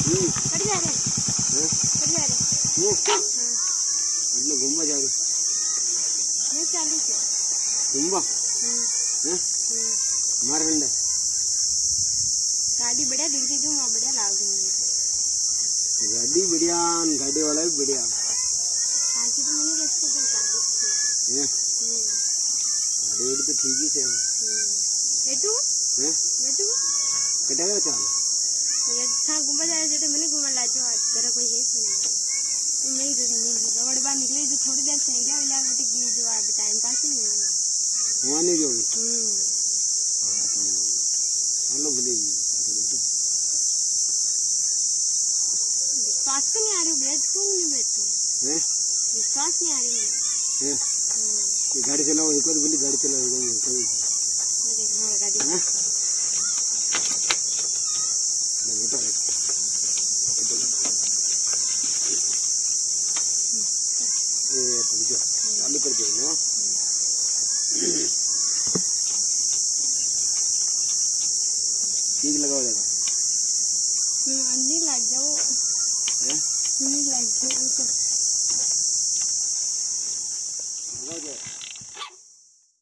Cut जा रहे हैं, कट जा रहे हैं। हाँ अपने घूमवा जा रहे मैं चालू से घूमवा मार घंटा गाड़ी बढ़िया दिख रही थी, बढ़िया लाग गाड़ी बढ़िया, गाड़ी वाला भी बढ़िया। आज तो मैंने रस्ते पर गाड़ी गाड़ी तो ठीक ही से बेटू बेटू कटेगा चाल था घूमा जाए जेटे मैंने घुमा लाजो आज तेरा कोई है तो मैं रोड बाहर निकली तो थोड़ी देर से गया वाला बेटे की जो आज टाइम पास ही नहीं वहाँ नहीं जोड़ी हेलो बोलेगी विश्वास तो नहीं आ रही बैठ क्यों नहीं बैठो विश्वास नहीं आ रही है गाड़ी चलाओ एक बार बोली गाड़ी चलाओ हाँ गाड़ी चालू कर दो ना ठीक लगा हो जाएगा नहीं लग जाओ नहीं लग जाओ